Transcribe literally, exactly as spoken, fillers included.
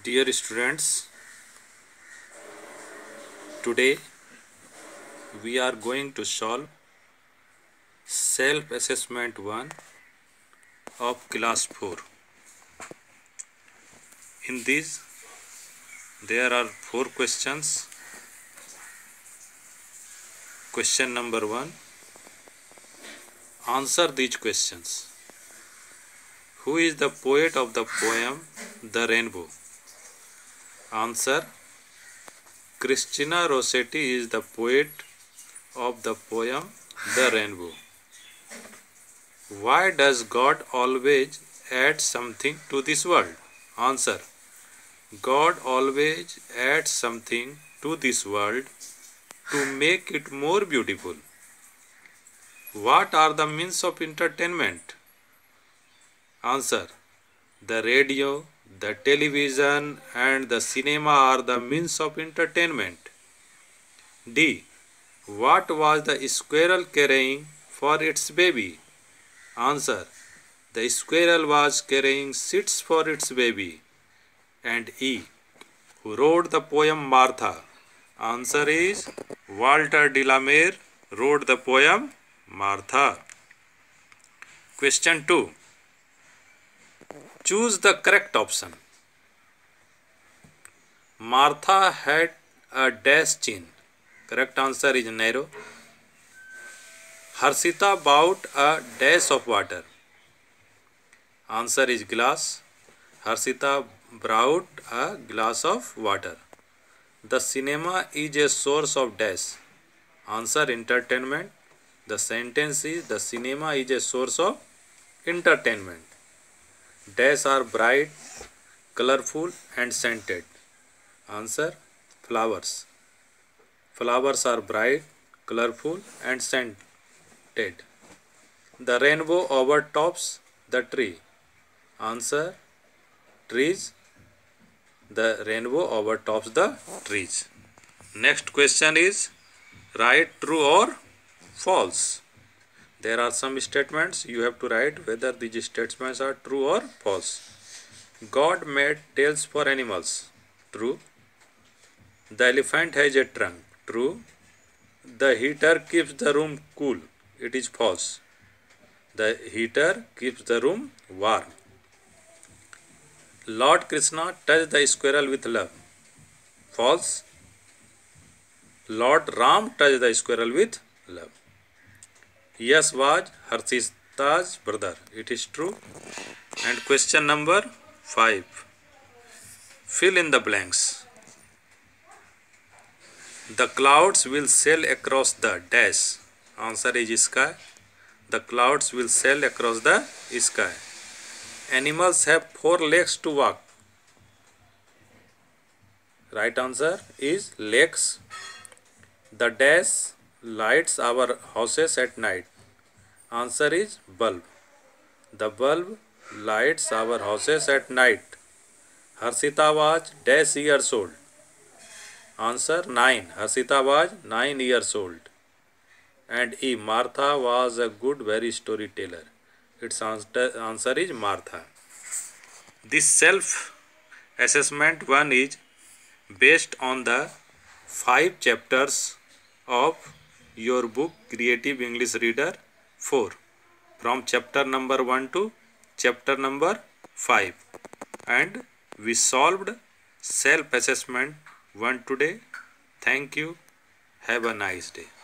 Dear students, today we are going to solve self-assessment one of class four. In this, there are four questions. Question number one, answer these questions. Who is the poet of the poem The Rainbow? Answer, Christina Rossetti is the poet of the poem The Rainbow. Why does God always add something to this world? Answer, God always adds something to this world to make it more beautiful. What are the means of entertainment? Answer, the radio, the television and the cinema are the means of entertainment. D. What was the squirrel carrying for its baby? Answer, the squirrel was carrying seeds for its baby. And E. Who wrote the poem Martha? Answer is Walter de la Mare wrote the poem Martha. Question two. Choose the correct option. Martha had a dash chin. Correct answer is narrow. Harshita bought a dash of water. Answer is glass. Harshita brought a glass of water. The cinema is a source of dash. Answer, entertainment. The sentence is the cinema is a source of entertainment. Dash are bright, colorful and scented. Answer, flowers. Flowers are bright, colorful and scented. The rainbow overtops the tree. Answer, trees. The rainbow overtops the trees. Next question is, write true or false. There are some statements. You have to write whether these statements are true or false. God made tails for animals. True. The elephant has a trunk. True. The heater keeps the room cool. It is false. The heater keeps the room warm. Lord Krishna touched the squirrel with love. False. Lord Ram touched the squirrel with love. Yash was Harshita's brother. It is true. And question number five. Fill in the blanks. The clouds will sail across the dash. Answer is sky. The clouds will sail across the sky. Animals have four legs to walk. Right answer is legs. The dash lights our houses at night. Answer is bulb. The bulb lights our houses at night. Harshita was dash years old. Answer, nine. Harshita was nine years old. And E. Martha was a good, very storyteller. Its answer, answer is Martha. This self-assessment one is based on the five chapters of your book Creative English Reader four, from chapter number one to chapter number five, and we solved self-assessment one today. Thank you. Have a nice day.